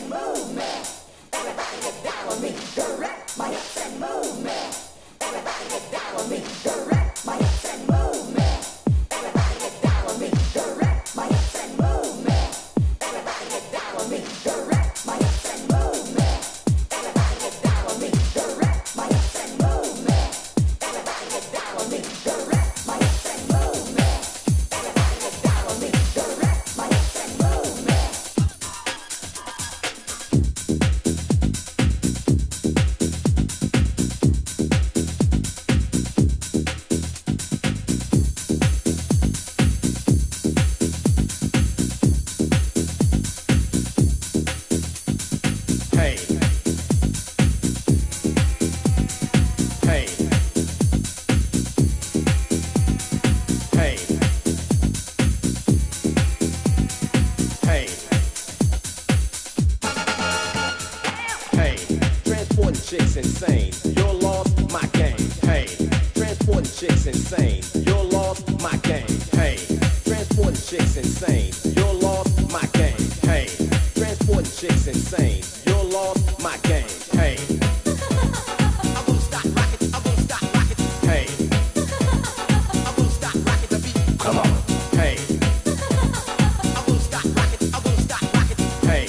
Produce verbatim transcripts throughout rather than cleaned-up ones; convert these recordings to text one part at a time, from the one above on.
Chicks insane, you're lost, my game. Hey, transporting chicks insane, you're lost, my game. Hey, transporting chicks insane, you're lost, my game. Hey, transporting chicks insane, you're lost, my game. Hey, I won't stop rocking, I won't stop rocking. Hey, I won't stop rocking the beat. Come on. Hey, I won't stop rocking, I won't stop rocking. Hey,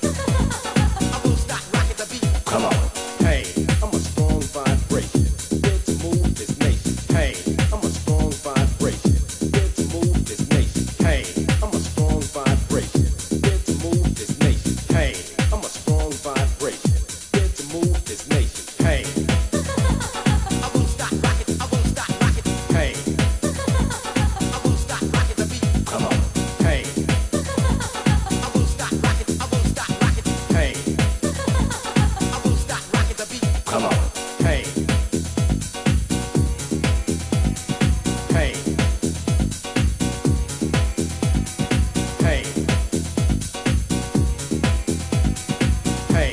I won't stop rocking the beat. Come on. Hey, I'm a strong vibration, built to move this nation. Hey, I'm a strong vibration, built to move this nation. Hey, I'm a strong vibration, built to move this nation. Hey, I'm a strong vibration, built to move this nation. Hey, I won't stop rocking, I won't stop rocking. Hey, I won't stop rocking the beat. Come on. Hey, I won't stop rocking, I won't stop rocking. Hey, I won't stop rocking the beat. Come on. Hey. Hey. Hey. Hey.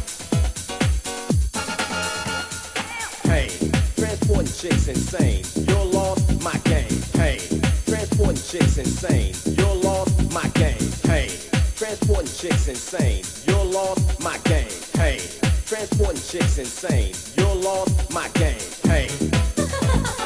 Hey. Transporting chicks insane, you're lost, my game. Hey. Transporting chicks insane, you're lost, my game. Hey. Transporting chicks insane, you're lost, my game. Hey. Transporting chicks insane, you're lost, my game. Hey.